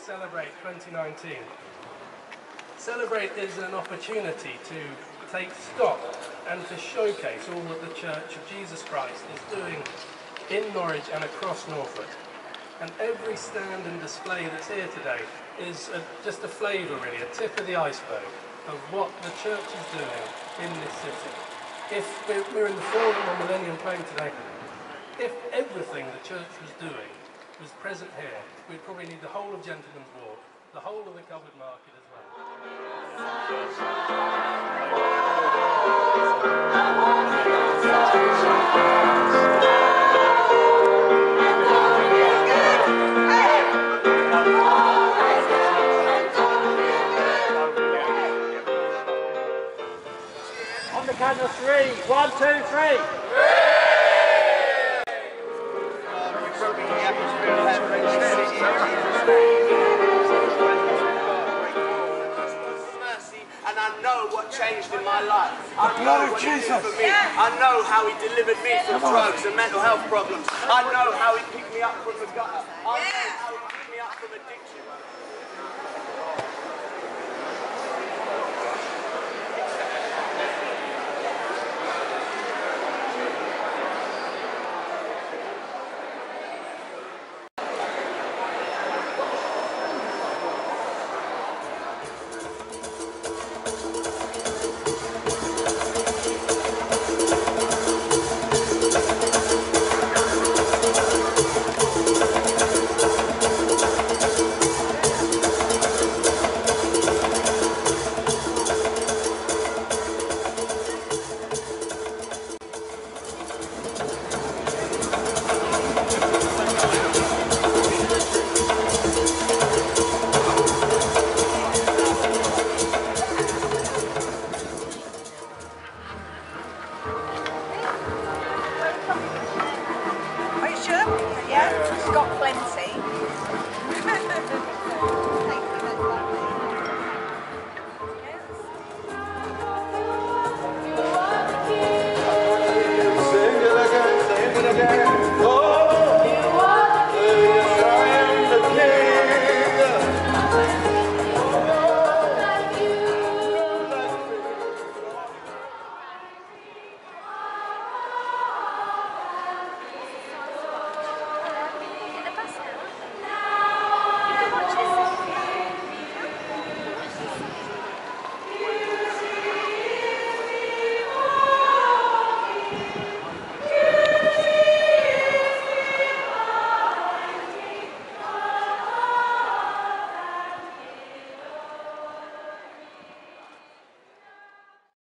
Celebrate 2019. Celebrate is an opportunity to take stock and to showcase all that the Church of Jesus Christ is doing in Norwich and across Norfolk. And every stand and display that's here today is just a flavour, really, a tip of the iceberg of what the Church is doing in this city. If we're in the Forum on Millennium Plain today, if everything the Church was doing was present here, we'd probably need the whole of Gentleman's Walk, the whole of the Covered Market as well. On the count of 3. 1, 2, 3. And I know what changed in my life. I know what he did for me. I know how he delivered me from drugs and mental health problems. I know how he picked me up from the gutter. I know how he picked me up from addiction. Scotland.